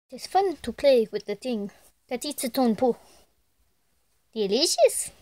It's fun to play with the thing that eats its own poo. Delicious!